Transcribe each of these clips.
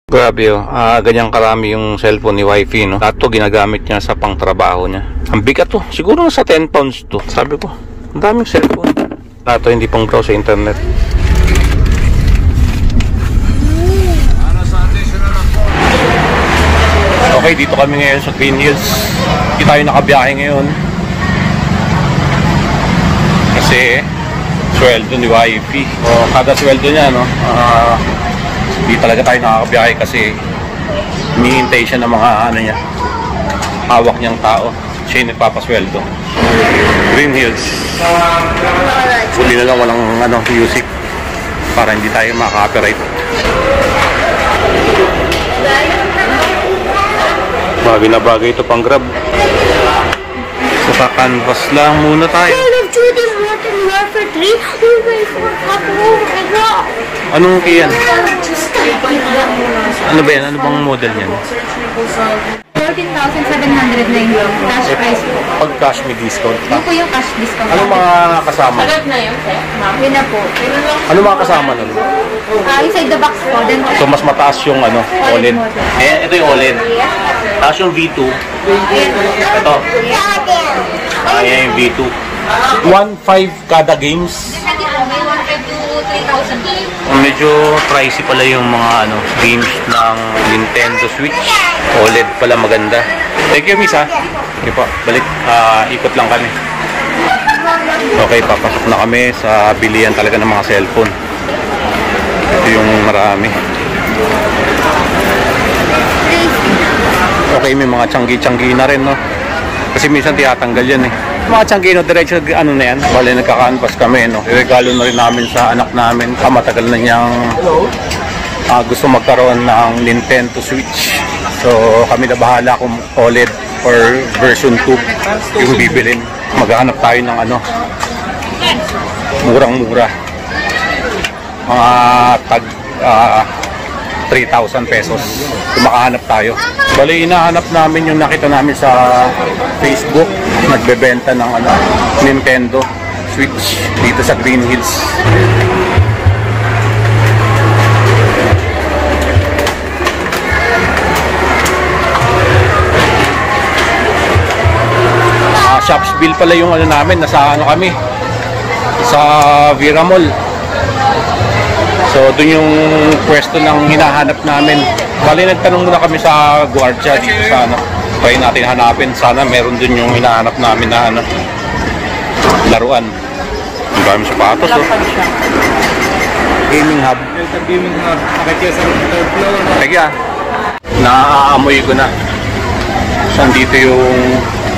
Grabe oh, ganyan karami yung cellphone ni wifey, no? Lahat to ginagamit niya sa pangtrabaho niya. Ang bigat to, siguro nasa 10 pounds to. Sabi ko, ang daming cellphone. Lahat to hindi pang browse sa internet. Okay, dito kami ngayon sa Green Hills. Hindi tayo nakabiyahe ngayon. Kasi, sweldo ni wifey. O, kada sweldo niya, no? Hindi talaga tayo nakakabiyahe kasi hinihintay siya ng mga ano niya, hawak niyang tao. Siya yung nagpapasweldo. Green Hills. Buti na lang walang music para hindi tayo maka-copyright. Bagay na bagay ito pang Grab. So ka-canvas lang muna tayo. Anong kiyan? Ano ba yan? Ano bang model niyan? 14,700 na yung cash price po. Pag cash may discount pa? Yun po yung cash discount. Anong mga kasama? Sagot na yun, sir. Yun na po. Ano mga kasama nun? Inside the box po. Then, So mas mataas yung OLED. Ito yung OLED. Tapos yung V2. Ito. Ayan yung V2. 1.5 kada games. may 1,500 to 3,000. Medyo pricey pala yung mga games ng Nintendo Switch. OLED pala maganda. Thank you, miss ha. Okay po, balik. Ikot lang kami. Okay, papasok na kami sa bilihan talaga ng mga cellphone. Ito yung marami. Okay, may mga tiyanggi-tiyanggi na rin, no? Kasi minsan tiyatanggal yan eh. Mga tiyanggi, no? Diretso na yan. Bale, nagka-canvas kami, no? Iregalo na rin namin sa anak namin. Matagal na niyang gusto magkaroon ng Nintendo Switch. So, kami na bahala kung OLED or version 2 yung bibilin. Maghanap tayo ng murang-mura. Mga tag 3,000 pesos kung makahanap tayo. Bali, hinahanap namin yung nakita namin sa Facebook. Nagbebenta ng Nintendo Switch dito sa Green Hills. Shopsville pala yung namin, nasa kami sa Vera Mall. So doon yung pwesto ng hinahanap namin. Bali, nagtanong muna kami sa guardia dito sa try natin hanapin, sana meron din yung hinahanap namin na laruan. Ang dami sapatos, oh. Gaming hub. Gaming hub. Nakikita sa third floor. Teka, naaamoy ko na. Saan dito yung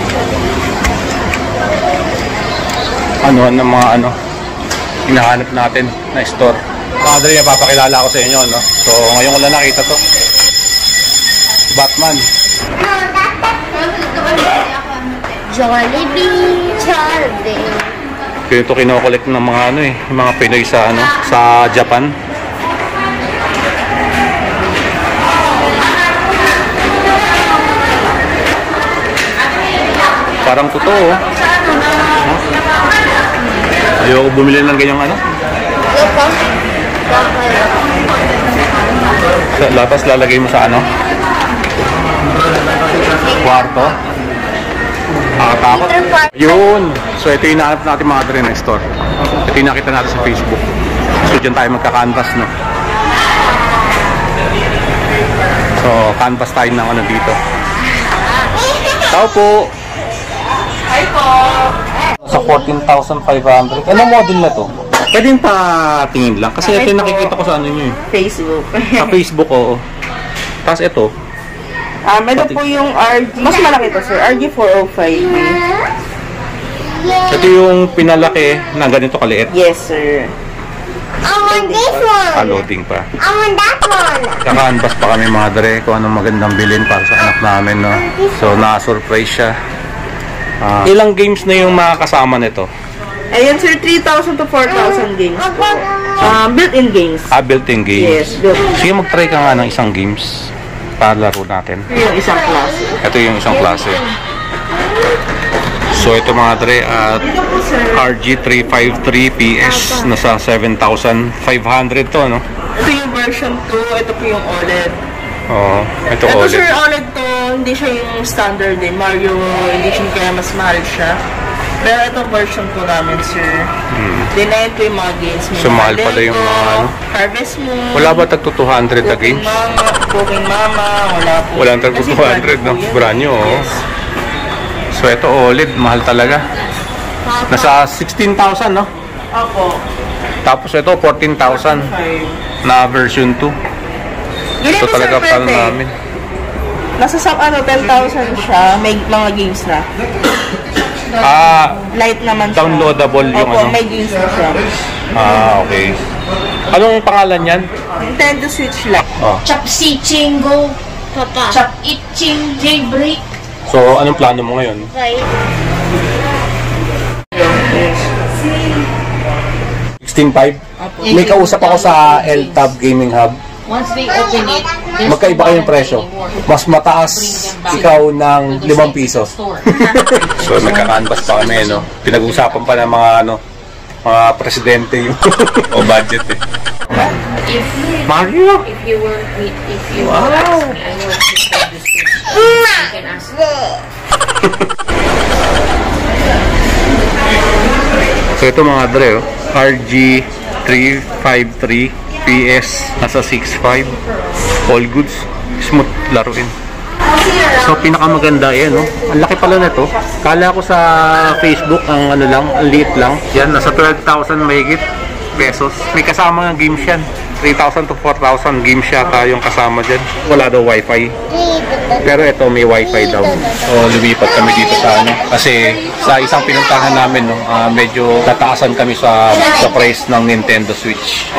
ng mga hinahanap natin na store. Padre, papakilala ko sa inyo, no? So, ngayon ko lang nakita to. Batman. Jollibee, Jollibee. Kaya ito kinokollect ng mga yung mga Pinoy sa sa Japan. Parang totoo, oh. Ayoko bumili ng ganyang Lapas lalagay mo sa kwarto. Takot. Yun. So ito yung nahanap natin mga dre next store. Ito yung nakita natin sa Facebook. So dyan tayo magka-canvas, no? So canvas tayo ng dito. Tao po. Hi po. Sa 14,500. Anong model na to? Pwede yung patingin lang. Kasi ito yung nakikita ko sa nyo eh. Facebook. Sa Facebook, oo. Tapos ito. Meron po yung RG. Mas malaki ito, sir. RG 405. Ito yung pinalaki na ganito kaliit. Yes, sir. I want this one. Loading pa. I want that one. Kaka-unbox pa kami mga dre kung anong magandang bilhin para sa anak namin, no? So, na-surprise siya. Ilang games na yung makakasama nito? Ayan, sir. 3,000 to 4,000 games po. Built-in games. Built-in games. Yes, built-in. Sige, mag-try ka nga ng isang games para laro natin. Ito yung isang klase. Ito yung isang klase. So ito mga dre at RG353PS nasa 7,500 to, no? Ito yung version 2, ito po yung OLED. Oo. Ito Ito OLED. sir, OLED to, hindi siya yung standard eh. Mario Edition, kaya mas mahal siya. Pero ito version po namin, sir. Dinayin ko yung mga games. May So, mga mahal pala yung Lego, mga ano. Harvest Moon. Wala ba tagto 200 na games? Cooking Mama, wala po. Wala ang tagto Kasi 200, no? po yan. Brand new, oh. Yes. So, ito OLED. Mahal talaga. Nasa 16,000, no? Opo. Tapos ito, 14,000 na version 2. Ganito Ito talaga sir, plan pwede. namin. Nasa 10,000 siya. May mga games na. Light naman siya. Downloadable yung Opo, ano? may games na siya. Okay. Anong pangalan yan? Nintendo Switch lang. Oh. Chop si Chingo. Papa. Chop it ching jailbreak. So, anong plano mo ngayon? Right. 16.5? May kausap ako sa LTAB Gaming Hub. Once they open it, there's Magkaiba kayong presyo. Mas mataas ikaw ng 5 piso. So, nagka-canvas pa kami, no? Pinag-usapan pa ng mga, ano, mga presidente yung o budget, eh. if Mario! if you were if you were ask me, I know if you said this, you can ask. So, ito mga dre, oh. RG353 PS, nasa 6.5. All goods. Smooth laruin. So, pinakamaganda yan, no? Ang laki pala na to. Kala ko sa Facebook, ang ano lang, ang liit lang. Yan, nasa 12,000 mahigit pesos. May kasama ng games yan. 3,000 to 4,000 games yata yung kasama dyan. Wala daw wifi. Pero ito may wifi daw. So, lumipat kami dito sa ano. Kasi sa isang pinuntahan namin, no, medyo tataasan kami sa price ng Nintendo Switch.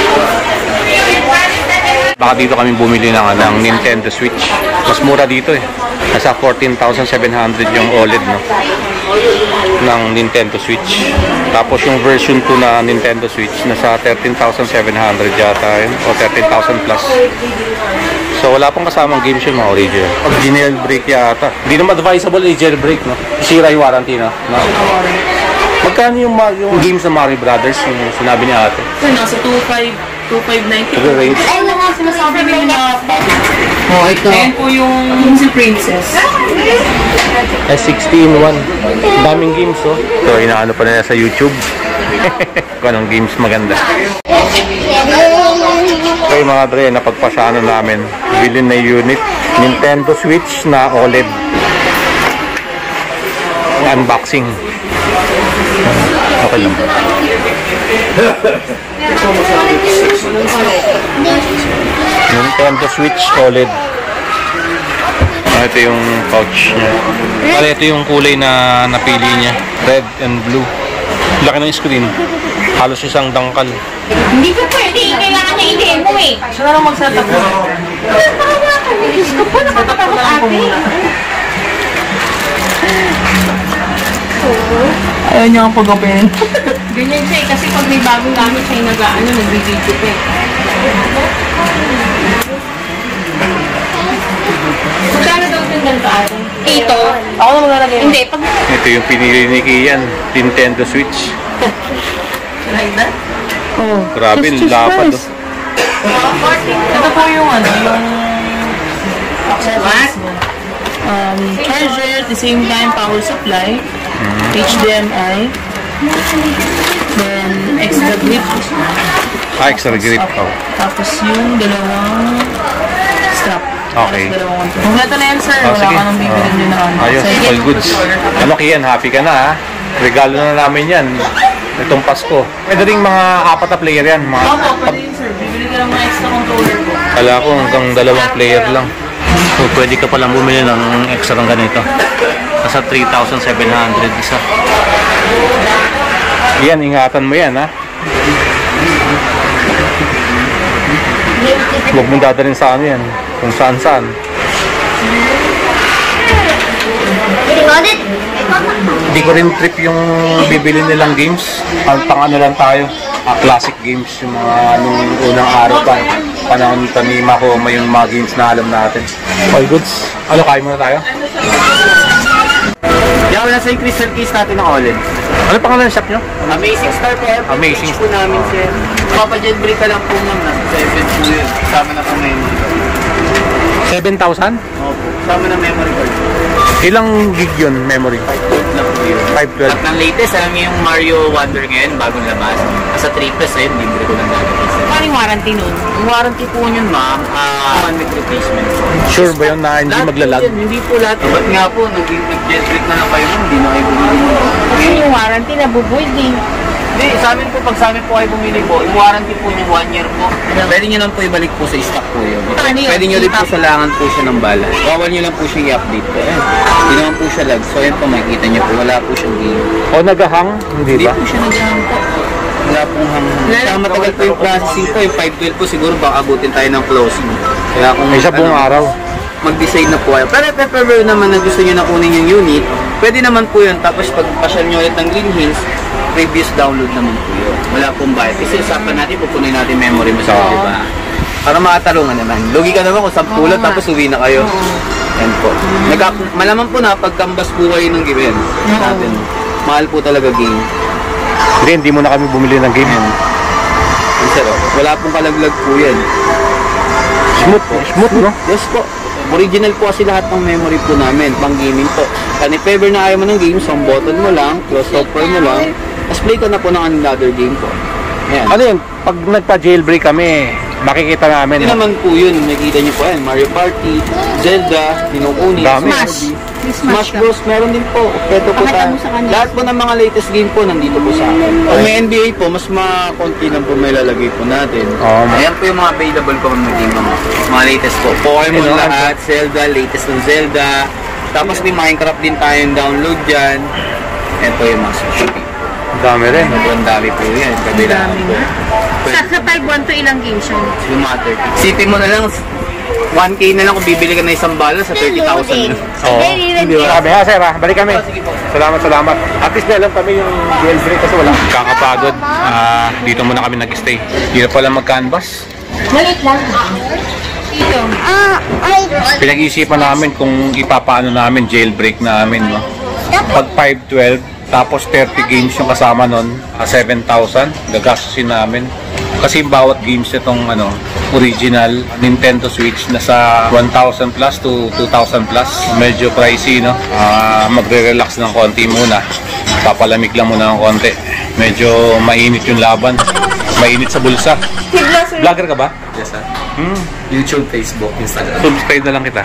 Baka dito kami bumili ng Nintendo Switch. Mas mura dito eh. Nasa 14,700 yung OLED, no, ng Nintendo Switch. Tapos yung version 2 na Nintendo Switch nasa 13,700 yata yun, o 13,000 plus. So wala pang kasamang games yung mga original. Pag jailbreak yata. Hindi naman advisable i-jailbreak, no? Isira yung warranty, no? Magkano yung games ng Mario Brothers, yung sinabi ni ate? So, nasa 2,590. Ito range. Ay, mga sinasabi nila. Oh, ito. Ayan po yung si Princess. S16 1. Daming games, oh. So, inaano pa nila sa YouTube. Kung anong games maganda. Okay mga dre, napagpasyahan namin. Bilhin na unit. Nintendo Switch na OLED. Unboxing. Okay lang. Nintendo Switch OLED. Ito yung pouch niya. Pare, ito yung kulay na napili niya. Red and blue. Laki ng screen. Halos isang dangkal. Hindi ka pwede. Kailangan na i-demo eh. Siya na lang mag-setup mo. Diyos ko po, nakakatakot ate. Ayaw niya ang pag-open. Ganyan siya eh, kasi pag may bagong gamit siya yung nag-video pa eh. Magkano daw yung ganito ate? Ito. Ako na maglalagay. Hindi, pag Ito yung pinili ni Kian. Nintendo Switch. Like that? Oh. Grabe, lapad. Oh. Ito po yung ano, yung what? Charger, at the same time power supply, HDMI, then extra grip. Extra grip. Oh. Tapos yung dalawang strap. Okay. Dalawang kompleto na yan, sir. Wala Sige. ka nang bibili din na ano. Ayos, Sige. all goods. Ano Kian, happy ka na ha? Regalo na namin yan. Itong Pasko. Pwede rin mga 4 na player yan. Mga, Opo, pwede yun, sir. Bibili ka ng mga extra controller po. kala ko hanggang 2 player lang. So, pwede ka palang bumili ng extra ng ganito. Nasa 3,700 isa. Yan, ingatan mo yan, ha? Huwag mong dadalhin sa ano yan. Kung saan-saan. Recorded. Hindi ko rin trip yung bibili nilang games. Pang ano lang tayo. Classic games. Yung mga nung unang araw pa. Panahon ni Mako, may yung mga games na alam natin. All goods. Ano, kain muna tayo? Yan, nasa yung crystal case natin ng OLED. Ano pangalan ng shop nyo? Amazing Star po. Amazing po namin, sir. Papajailbreak ka lang po naman. Sa event po yun. Kasama na kami. 7,000? Opo. Sama na memory card. Ilang gig yun, memory? 512 lang po yun. 512. At ang latest, alam niyo yung Mario Wonder ngayon, bagong labas. Sa 3 plus, ayun, libre ko lang lalabas. Paano yung warranty nun? Yung warranty po yun, ma'am, 1 week replacement. Sure ba yun na hindi Lahat po maglalag? yan, hindi po lahat. Ba't nga po, nag-jetbreak na lang kayo, ma'am, hindi na kayo bumili. Kasi yung warranty nabubuild eh. Hindi, sa amin po, pag sa amin po kayo bumili po, yung warranty po niya 1 year po. Pwede nyo lang po ibalik po sa stock po yun. Ano yun? Pwede nyo rin po salangan po siya ng bala. Bawal nyo lang po siya i-update po. Ayan. Hindi naman po siya lag. So, ayan po, makikita nyo po, wala po siyang game. O nagahang? Hindi Hindi ba? po siya nag-hang po. Wala pong hang-hang. Kaya matagal po yung processing po. Yung 512 po, siguro baka abutin tayo ng closing. Kaya kung May isa buong araw. mag-decide na po kayo. Pero if ever naman na gusto nyo na kunin yung unit, pwede naman po yun. Tapos pag pasyal nyo ulit ng Green Hills, previous download naman po yun. Wala pong bayad. Kasi usapan natin, pupunin natin memory mo sa di ba? Para makatarungan naman. Lugi ka naman kung 10 lang, tapos uwi na kayo. Yan po. Malaman po na pagkambas po kayo ng game natin. Mahal po talaga game. Hindi mo na kami bumili ng game. Sir, wala pong kalaglag po yan. Smooth, no? Yes po. Original po kasi lahat ng memory po namin, pang gaming po. And if ever na ayaw mo ng game, some button mo lang, close software mo lang, tapos play ka na po ng another game po. Ayan. Ano yun? Pag nagpa-jailbreak kami, makikita namin. Hindi naman po yun, nakikita niyo po yan, Mario Party, Zelda, Ninokuni, Dami. Smash Bros. Meron din po. Ito po Pakita tayo. mo sa kanya. Lahat po ng mga latest game po nandito po sa akin. Kung may NBA po, mas makonti lang po may lalagay po natin. Ayan po yung mga available po ng game mga latest po. Pokemon lahat, Zelda, latest ng Zelda. Tapos may Minecraft din tayong download dyan. Ayan po yung mga Switch. Dami rin. Sobrang dami po yan. Kabila po. Sa 512 ilang games yun? Yung mga 30. Isipin mo na lang, 1K na lang kung bibili ka na isang bala sa 30,000 na. Oo. Hindi ba? Sabi ha, sir ha. Balik kami. Salamat. At least na alam kami yung jailbreak kasi wala. Kakapagod. Dito muna kami nag-stay. Dito pala mag-canvas. Malit lang. Dito. Pinag-iisipan namin kung ipapaano namin jailbreak namin, no? Pag 512, tapos 30 games yung kasama nun, 7,000, gagastusin namin. Kasi bawat games itong original Nintendo Switch nasa 1,000 plus to 2,000 plus. Medyo pricey, no? Magre-relax ng konti muna. Papalamig lang muna ng konti. Medyo mainit yung laban. Mainit sa bulsa. Vlogger ka ba? Yes, sir. YouTube, Facebook, Instagram. Subscribe na lang kita.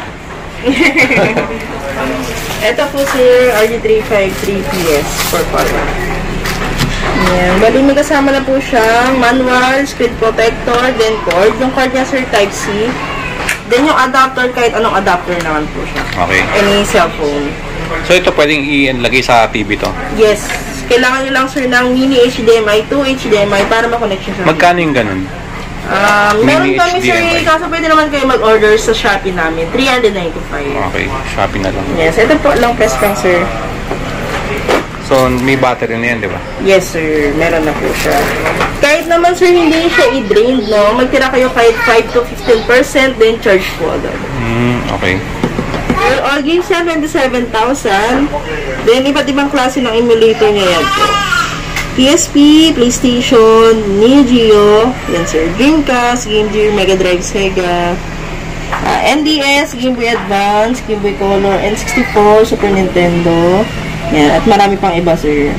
Ito po sir, RG353PS for color. Ayan. Bali may kasama na po siyang manual, screen protector, then cord. Yung cord niya sir, Type-C. Then yung adapter, kahit anong adapter naman po siya. Okay. Any cellphone. So ito pwedeng ilagay sa TV to. Yes. Kailangan nyo lang sir ng mini HDMI, 2 HDMI para makonect siya sa Magkano yung ganun? meron Mini kami sir, HDMI. kaso pwede naman kayo mag-order sa Shopee namin. 395. Okay, shopping na lang. Yes, ito po lang press lang sir. So may battery na yan, di ba? Yes sir, meron na po siya. Kahit naman sir, hindi siya i-drain, no? Magtira kayo kahit 5 to 15%, then charge po agad. Okay. For all games, 77,000. Then, iba't ibang klase ng emulator niya yan po. PSP, PlayStation, Neo Geo, yan sir, Dreamcast, Game Gear, Mega Drive, Sega, NDS, Game Boy Advance, Game Boy Color, N64, Super Nintendo, yan, at marami pang iba sir.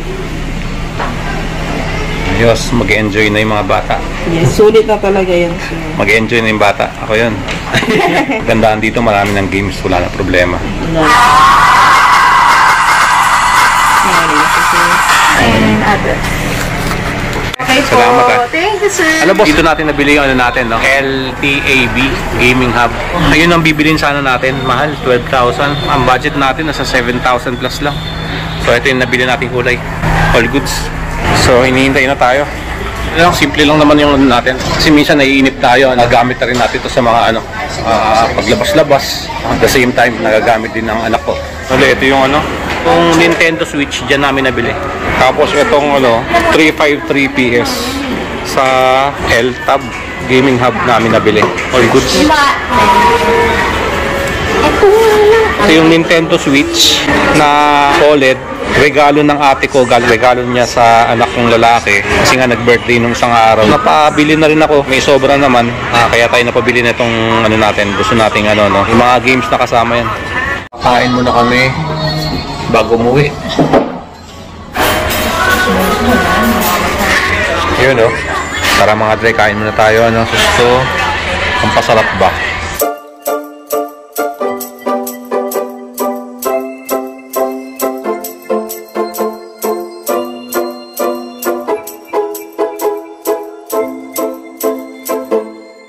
Ayos, mag-enjoy na yung mga bata. Yes, sulit na talaga yan sir. Mag-enjoy na yung bata. Ako yun. Gandaan dito, marami ng games. Wala na problema. No. And address. Okay po. Salamat, Thank you, sir. Ano boss? Dito natin nabili yung natin, no? LTAB Gaming Hub. Ayun ang bibilin sana natin. Mahal, 12,000. Ang budget natin nasa 7,000 plus lang. So ito yung nabili nating kulay. All goods. So hinihintay na tayo. Simple lang naman yung natin. Kasi minsan naiinip tayo. Nagagamit na rin natin ito sa mga paglabas-labas. At the same time, nagagamit din ng anak ko. Ito yung yung Nintendo Switch, dyan namin nabili. Tapos itong 353 PS sa L-Tab Gaming Hub namin nabili. All goods. Ito yung Nintendo Switch na OLED. Regalo ng ate ko, regalo niya sa anak kong lalaki kasi nga nag-birthday nung isang araw. Napabili na rin ako, may sobra naman, kaya tayo napabili na itong ano natin, gusto nating ano, no? Yung mga games na kasama yan. Kain muna kami bago umuwi. Yun, no? Tara mga Dre, kain muna tayo, ano? Gusto, ang pasarap ba?